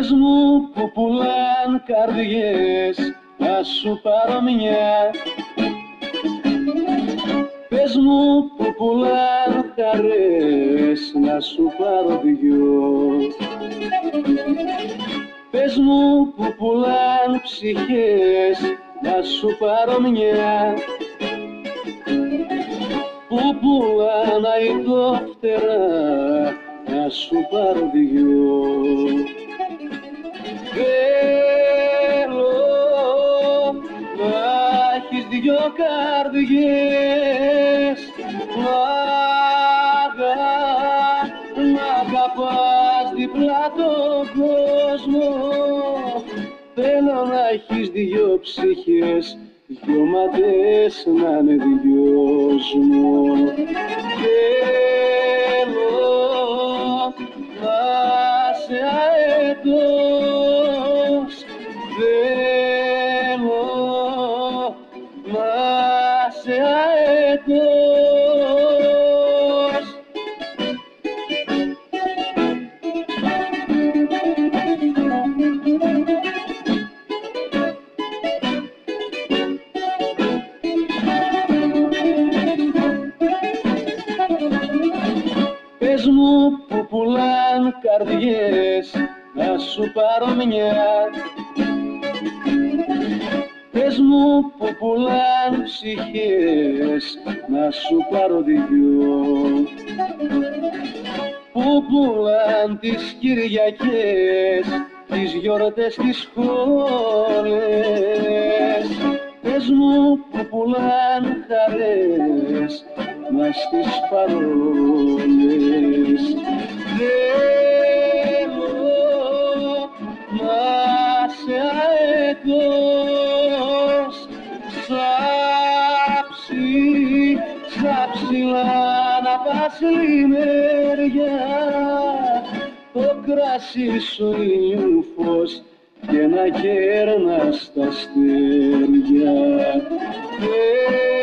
Πες μου που πουλάν καρδιές, να σου πάρω μια. Πες μου που πουλάν χαρές, να σου πάρω δυο. Πες μου που πουλάν ψυχές, να σου πάρω μια. Που πουλάν αητόφτερα, να σου πάρω δυο. Θέλω να έχεις δυο καρδιές, να αγαπάς διπλά τον κόσμο. Θέλω να έχεις δυο ψυχές, δυο ματές να είναι δυόσμο. Θέλω να σε αετός, θέλω να σε αετός. Πες μου που πουλάν καρδιές, να σου πάρω μια. Πες μου που πουλάν ψυχές, να σου πάρω δυο. Που πουλάν τις Κυριακές, τις γιορτές, τις σχόλες. Πες μου που πουλάν χαρές, μας τις παρόλες. Θέλω να σε αετός, στα ψηλά να πας λιμέρια, το κρασί σου ήλιου φως και να κέρνας τα αστέρια.